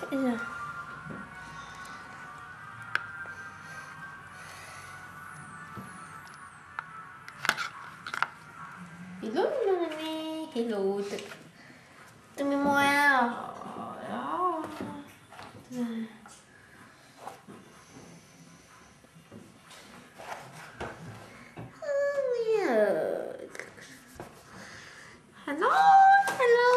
Hello nè, hello tụi mình mua đó. Hello, hello.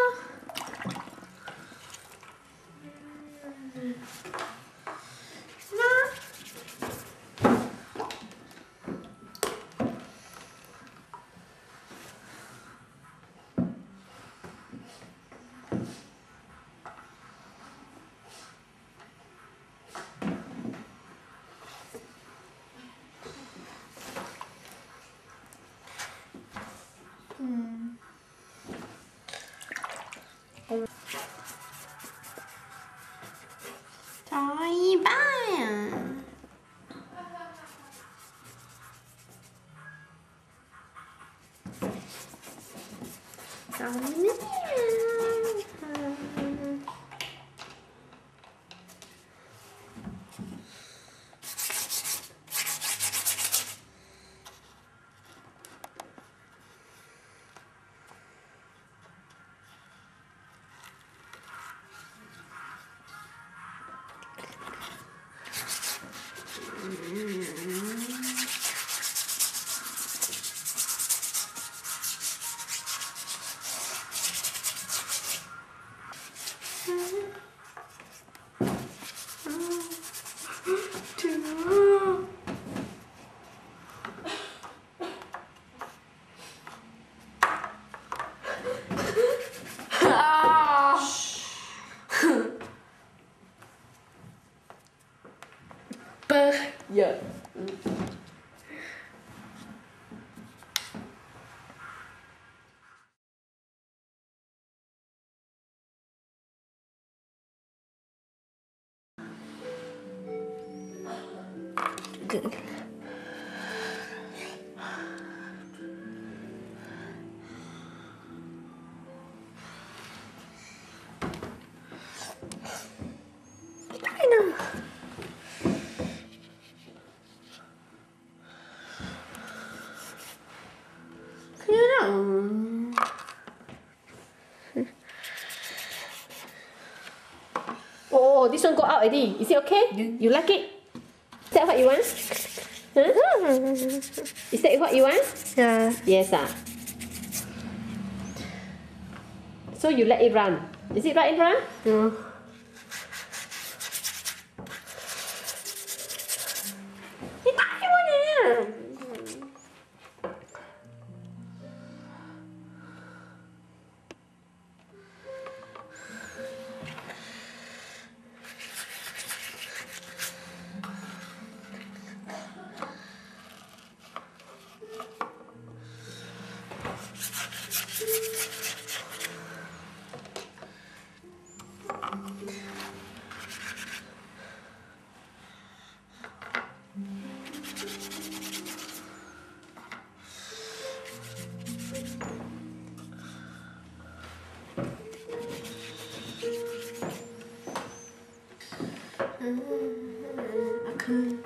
Trời ba à. Trời giờ Oh, this one go out already. Is it okay? You like it? Is that what you want? Huh? Is that what you want? Yeah. Yes, ah. So you let it run. Is it let it run? No. I can't.